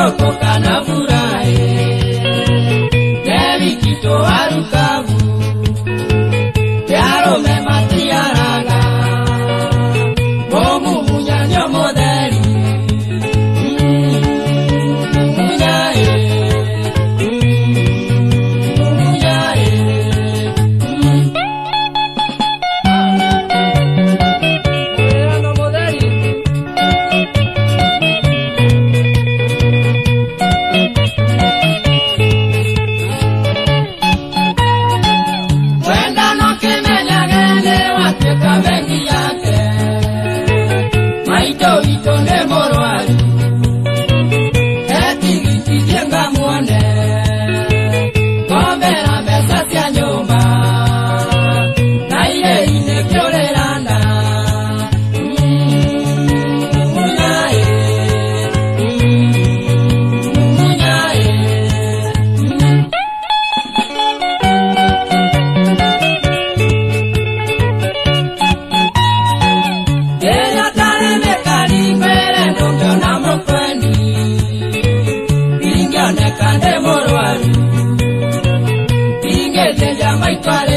kurokoka na furahi Devi kito arukavu Yaro me matiaraga Bomu munyanyo modeli Munyae Munyae Erano modeli Vengi yake Maito ito ne morwari Eti giti jenga muone Kombera mesa tia nyumba Na ile ine kyole landa Munyae Munyae Ella tale me caribere non do namo kwani Inga ne kande morwari Inge te llama y